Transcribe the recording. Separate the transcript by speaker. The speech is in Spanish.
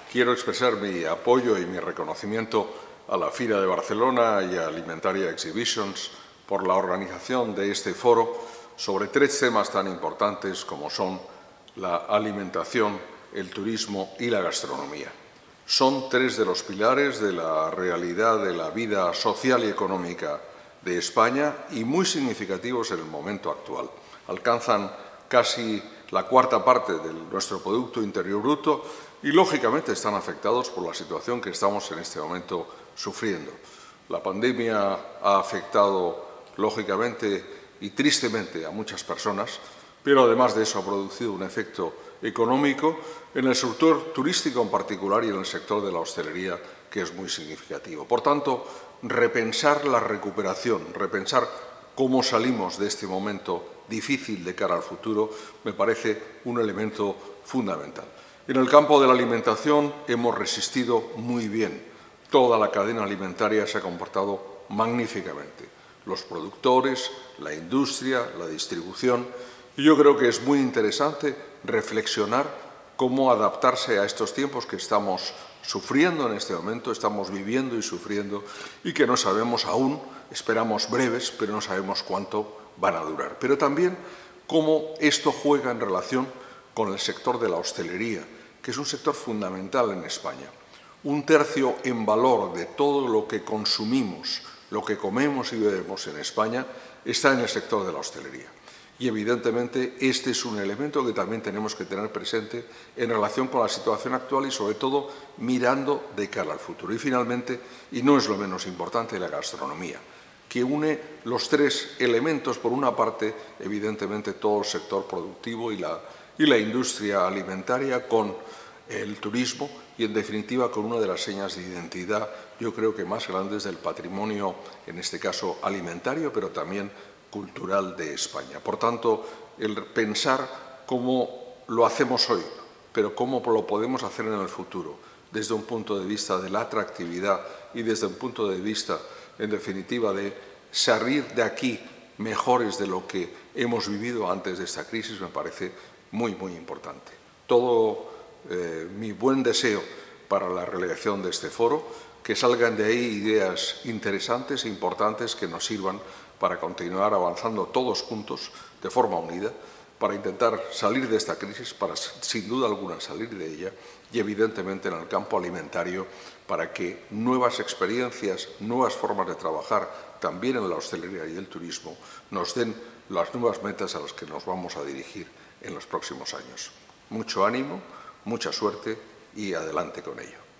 Speaker 1: quiero expresar mi apoyo y mi reconocimiento a la Fira de Barcelona y a Alimentaria Exhibitions por la organización de este foro sobre tres temas tan importantes como son la alimentación, el turismo y la gastronomía. Son tres de los pilares de la realidad de la vida social y económica de España y muy significativos en el momento actual. Alcanzan casi la cuarta parte de nuestro Producto Interior Bruto y, lógicamente, están afectados por la situación que estamos en este momento sufriendo. La pandemia ha afectado, lógicamente y tristemente, a muchas personas, pero además de eso ha producido un efecto económico en el sector turístico en particular y en el sector de la hostelería, que es muy significativo. Por tanto, repensar la recuperación, repensar cómo salimos de este momento difícil de cara al futuro, me parece un elemento fundamental. En el campo de la alimentación hemos resistido muy bien. Toda la cadena alimentaria se ha comportado magníficamente. Los productores, la industria, la distribución. Y yo creo que es muy interesante reflexionar cómo adaptarse a estos tiempos que estamos sufriendo en este momento, estamos viviendo y sufriendo y que no sabemos aún, esperamos breves, pero no sabemos cuánto van a durar. Pero también cómo esto juega en relación con el sector de la hostelería, que es un sector fundamental en España. Un tercio en valor de todo lo que consumimos, lo que comemos y bebemos en España, está en el sector de la hostelería. Y, evidentemente, este es un elemento que también tenemos que tener presente en relación con la situación actual y, sobre todo, mirando de cara al futuro. Y, finalmente, y no es lo menos importante, la gastronomía, que une los tres elementos. Por una parte, evidentemente, todo el sector productivo y la industria alimentaria con el turismo y, en definitiva, con una de las señas de identidad, yo creo que más grandes del patrimonio, en este caso alimentario, pero también cultural de España. Por tanto, el pensar cómo lo hacemos hoy, pero cómo lo podemos hacer en el futuro, desde un punto de vista de la atractividad y desde un punto de vista, en definitiva, de salir de aquí mejores de lo que hemos vivido antes de esta crisis, me parece muy, muy importante. Todo mi buen deseo para la realización de este foro, que salgan de ahí ideas interesantes e importantes que nos sirvan para continuar avanzando todos juntos, de forma unida, para intentar salir de esta crisis, para, sin duda alguna, salir de ella y, evidentemente, en el campo alimentario, para que nuevas experiencias, nuevas formas de trabajar, también en la hostelería y el turismo, nos den las nuevas metas a las que nos vamos a dirigir en los próximos años. Mucho ánimo, mucha suerte y adelante con ello.